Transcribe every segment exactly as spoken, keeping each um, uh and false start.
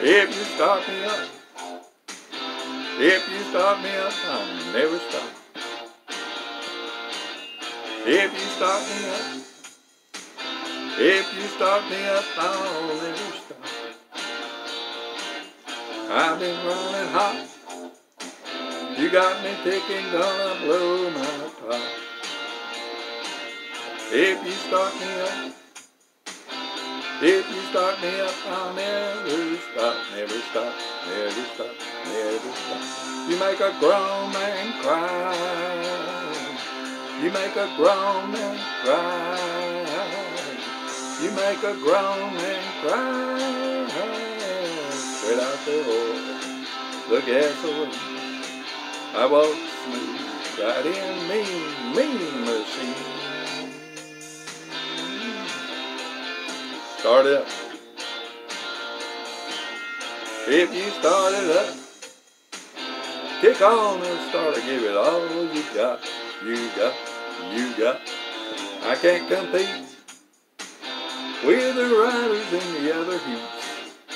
If you start me up, if you start me up, I'll never stop. If you start me up, if you start me up, I'll never stop. I've been running hot. You got me thinking, gonna blow my top. If you start me up, if you start me up, I'll never stop, never stop, never stop, never stop. You make a grown man cry. You make a grown man cry. You make a grown man cry. Straight out the oil, the gasoline. I walk smooth right in mean, mean machine. Start it up. If you start it up, kick on and start to give it all you got, you got, you got. I can't compete with the riders in the other heats.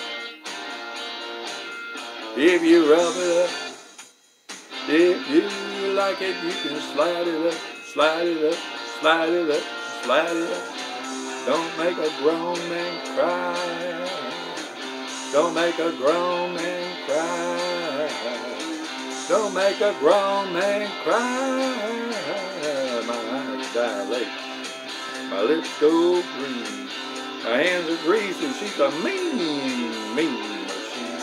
If you rub it up, if you like it, you can slide it up, slide it up, slide it up, slide it up. Don't make a grown man cry. Don't make a grown man cry. Don't make a grown man cry. My eyes dilate, my lips go green, my hands are greasy. She's a mean, mean machine.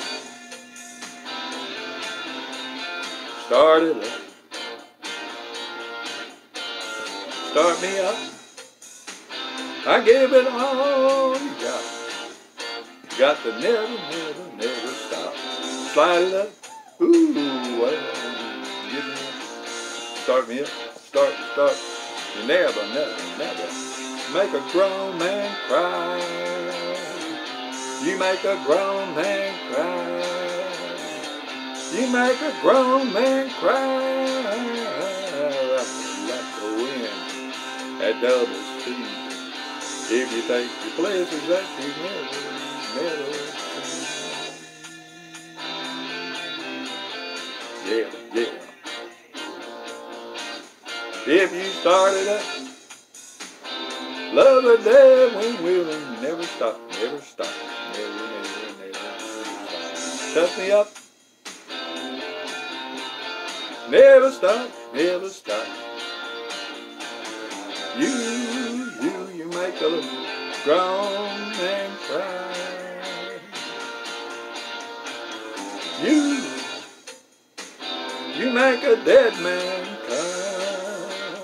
Start it up. Start me up. I give it all you got. You got to never, never, never stop. Slide it up. Ooh, well, give me up. Start me up. Start, start. You never, never, never make a grown man cry. You make a grown man cry. You make a grown man cry. Like the wind at double speed. If you take your places that you never, never see. Yeah, yeah. If you start it up, love it there when willing, never stop, never stop, never, never, never, never stop. Touch me up, never stop, never stop. You, you, you make a grown man cry. You, you make a dead man cry.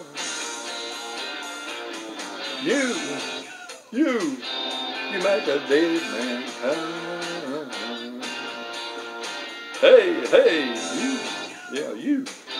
You, you, you make a dead man cry. Hey, hey, you, yeah, you.